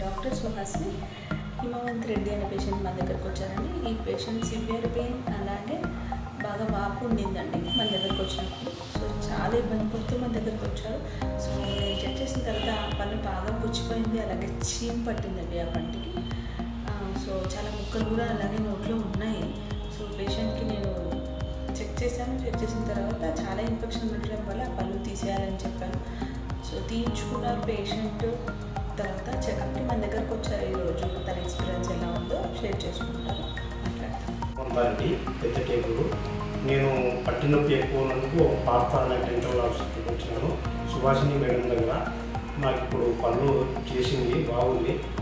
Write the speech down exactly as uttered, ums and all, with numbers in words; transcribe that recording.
Doctor Suhasini. Himavanth Reddy అనే patient మన దగ్గరకు వచ్చారండి. ఈ పేషెంట్ సివియర్ పెయిన్ అలాగే బాగా వాపు ఉండిందండి మన దగ్గరకు వచ్చినప్పుడు. సో చాలా ఇబ్బంది పడుతూ మన దగ్గరకు వచ్చారు. సో నేను చెక్ చేసిన తర్వాత ఆ పన్ను బాగా పుచ్చిపోయింది, అలాగే చీమ్ పట్టిందండి ఆ పంటికి. సో చాలా ముక్కలు కూడా అలాగే నోట్లో ఉన్నాయి. సో పేషెంట్కి నేను చెక్ చేశాను. చెక్ చేసిన తర్వాత చాలా ఇన్ఫెక్షన్ ఉండడం వల్ల ఆ పన్ను తీసేయాలని చెప్పాను. సో తీయించుకున్నారు పేషెంట్. తర్వాత చెకప్కి మన దగ్గరకు వచ్చారు. ఈరోజు తన ఎక్స్పీరియన్స్ ఎలా ఉందో షేర్ చేసుకుంటారు, మాట్లాడతాను. పెద్ద టేబుల్ నేను పట్టి నొప్పి ఎక్కువ ఉన్నందుకు పాత డెంటల్ హాస్పిటల్కి వచ్చాను. సుభాషిణి మేడం దగ్గర నాకు ఇప్పుడు పళ్ళు చేసింది, బాగుంది.